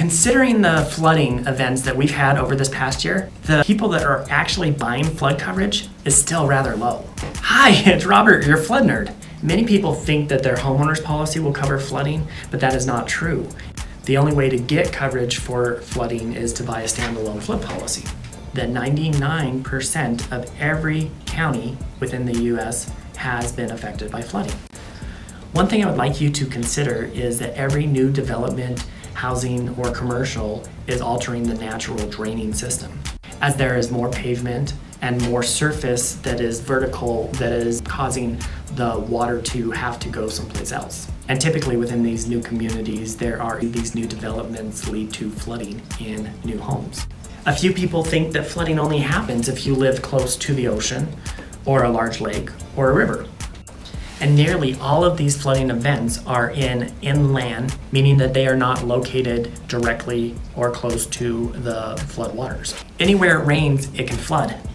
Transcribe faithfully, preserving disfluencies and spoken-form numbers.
Considering the flooding events that we've had over this past year, the people that are actually buying flood coverage is still rather low. Hi, it's Robert, your flood nerd. Many people think that their homeowner's policy will cover flooding, but that is not true. The only way to get coverage for flooding is to buy a standalone flood policy. That ninety-nine percent of every county within the U S has been affected by flooding. One thing I would like you to consider is that every new development, housing or commercial, is altering the natural draining system. As there is more pavement and more surface that is vertical, that is causing the water to have to go someplace else. And typically within these new communities, there are these new developments lead to flooding in new homes. A few people think that flooding only happens if you live close to the ocean or a large lake or a river. And nearly all of these flooding events are in inland, meaning that they are not located directly or close to the floodwaters. Anywhere it rains, it can flood.